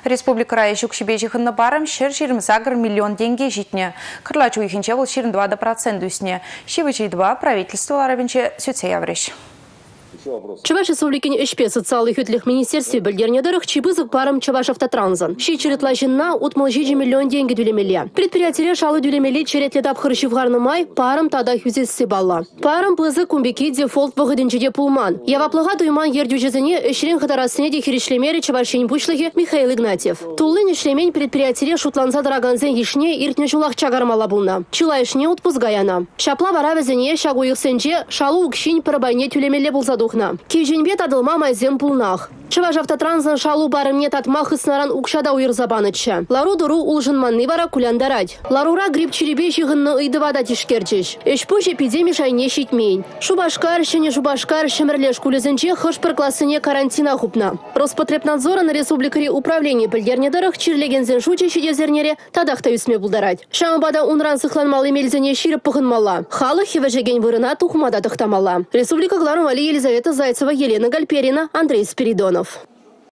Республика райы жүкшібежіғынны барым шыр 20 миллион тенге жетіне. Кырлачу ихінче бұл 22% үсіне. Шевычей 2 правительстволары бенче сөтсе явреш. Чуваш Республикин ишпе социалых ютлих министерстве бельдернедерах чибызык парам Чуваш автотранзан. Ши черетлажинна утмал 6 миллион деньги дюлемеле. Предприятие шалы дюлемеле черетлетап хыршивгарны май парам тада хюзессы балла. Парам пызы кумбеки дефолт вагыдынчеде пулман. Яваплыга туйман ердюжезіне эшрен хатарасыне де хиришлемері Чувашин бушлыхи Михаил Игнатьев. Тулын ишлемень предприятие шутланса драганзен ишне иртне чулах чагармала булна. Чула ишне утпузгаяна. Шапла варавезене шагуйықсенже шалу укшин парабайне тюлемеле булзадухна. Кейженбет адылма майзем пулнах. Чуваш автотранзан шалу барымне татмах снаран укшада уйырзабаныча. Лару дуру улжынманны вара куляндарать. Ларура гриб черебе жығынны ыйдывада тишкерчеш. Эшпуш эпидемия шайне шитмейн. Шубашкар шемерлеш кулезенче хышпыр классыне карантина хупна. Роспотребнадзора на республикари управление пельдернедерах чирлегензен шуче шидезернере тадахта үсме булдарать. Шамбада унран сыхланмалы мельзене ширып пыхынмала. Халы хевежеген вырына тухмада тахтамала. Республика Гларумали Елизавета Зайцева, Елена Гальперина, Андрей Спиридонов.